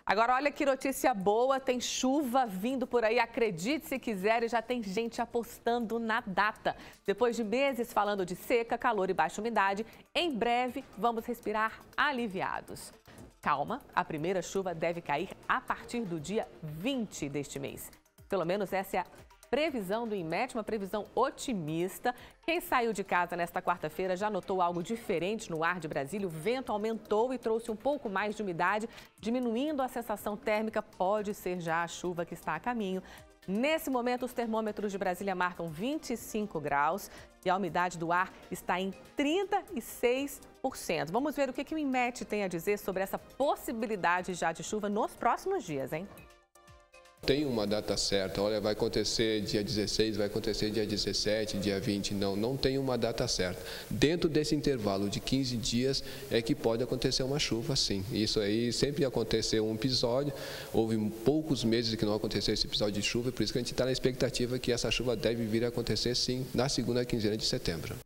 Agora, olha que notícia boa, tem chuva vindo por aí, acredite se quiser, e já tem gente apostando na data. Depois de meses falando de seca, calor e baixa umidade, em breve vamos respirar aliviados. Calma, a primeira chuva deve cair a partir do dia 20 deste mês. Pelo menos essa é a previsão do INMET, uma previsão otimista. Quem saiu de casa nesta quarta-feira já notou algo diferente no ar de Brasília. O vento aumentou e trouxe um pouco mais de umidade, diminuindo a sensação térmica. Pode ser já a chuva que está a caminho. Nesse momento, os termômetros de Brasília marcam 25 graus e a umidade do ar está em 36%. Vamos ver o que o INMET tem a dizer sobre essa possibilidade já de chuva nos próximos dias, hein? Tem uma data certa, olha, vai acontecer dia 16, vai acontecer dia 17, dia 20, não tem uma data certa. Dentro desse intervalo de 15 dias é que pode acontecer uma chuva, sim. Isso aí sempre aconteceu um episódio, houve poucos meses que não aconteceu esse episódio de chuva, por isso que a gente está na expectativa que essa chuva deve vir a acontecer, sim, na segunda quinzena de setembro.